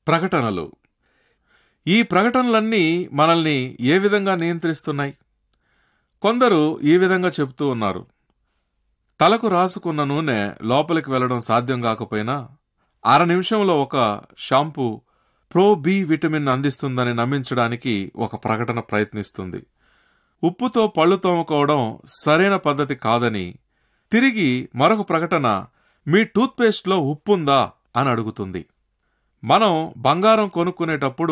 ప్రకటనలు. ఈ ప్రకటనలన్నీ మనల్ని ఏ విధంగా నియంత్రిస్తున్నాయి? కొందరు ఈ విధంగా చెబుతూ ఉన్నారు. తలకు రాసుకున్న నూనె లోపలికి వెళ్లడం సాధ్యం కాకపోయినా అర నిమిషంలో ఒక షాంపూ ప్రో బి విటమిన్ అందిస్తుందని నమ్మించడానికి ఒక ప్రకటన ప్రయత్నిస్తుంది. ఉప్పుతో పళ్ళు తోముకోవడం సరైన పద్ధతి కాదని తిరిగి మరొక ప్రకటన మీ టూత్పేస్ట్లో ఉప్పుందా అని అడుగుతుంది. మనం బంగారం కొనుక్కునేటప్పుడు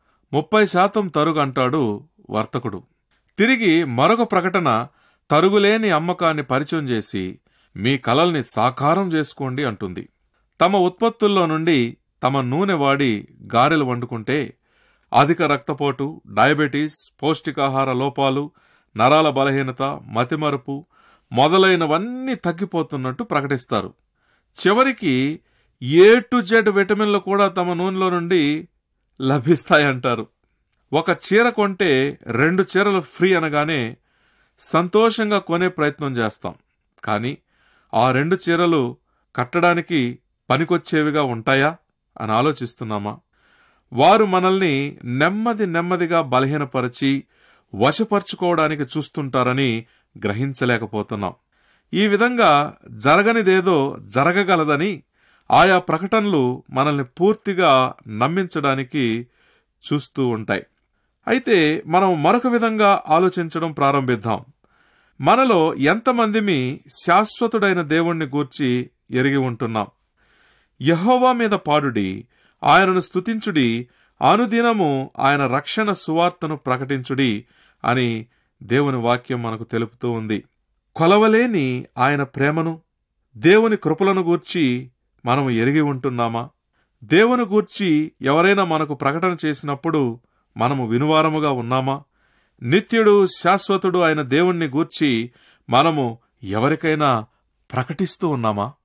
30% తరుగు అంటాడు వర్తకుడు. తిరిగి మరొక ప్రకటన తరుగులేని అమ్మకాన్ని పరిచయం చేసి మీ కలల్ని సాకారం చేసుకోండి అంటుంది. తమ ఉత్పత్తుల్లో నుండి తమ నూనె వాడి గారెలు వండుకుంటే అధిక రక్తపోటు, డయాబెటీస్, పౌష్టికాహార లోపాలు, నరాల బలహీనత, మతిమరుపు మొదలైనవన్నీ తగ్గిపోతున్నట్టు ప్రకటిస్తారు. చివరికి A to Z విటమిన్లు కూడా తమ నూనెలో నుండి లభిస్తాయంటారు. ఒక చీర కొంటే 2 చీరలు ఫ్రీ అనగానే సంతోషంగా కొనే ప్రయత్నం చేస్తాం. కానీ ఆ 2 చీరలు కట్టడానికి పనికొచ్చేవిగా ఉంటాయా అని ఆలోచిస్తున్నామా? వారు మనల్ని నెమ్మదిగా బలహీనపరిచి వశపరుచుకోవడానికి చూస్తుంటారని గ్రహించలేకపోతున్నాం. ఈ విధంగా జరగనిదేదో జరగగలదని ఆయా ప్రకటనలు మనల్ని పూర్తిగా నమ్మించడానికి చూస్తూ ఉంటాయి. అయితే మనం మరొక విధంగా ఆలోచించడం ప్రారంభిద్దాం. మనలో ఎంతమందిమి శాశ్వతుడైన దేవుణ్ణి గూర్చి ఎరిగి ఉంటున్నాం? యెహోవా మీద పాడుడి, ఆయనను స్తుతించుడి, అనుదినము ఆయన రక్షణ సువార్తను ప్రకటించుడి అని దేవుని వాక్యం మనకు తెలుపుతూ ఉంది. కొలవలేని ఆయన ప్రేమను, దేవుని కృపలను గూర్చి మనము ఎరిగి ఉంటున్నామా? దేవుని గూర్చి ఎవరైనా మనకు ప్రకటన చేసినప్పుడు మనము వినువారముగా ఉన్నామా? నిత్యుడు, శాశ్వతుడు అయిన దేవుణ్ణి గూర్చి మనము ఎవరికైనా ప్రకటిస్తూ ఉన్నామా?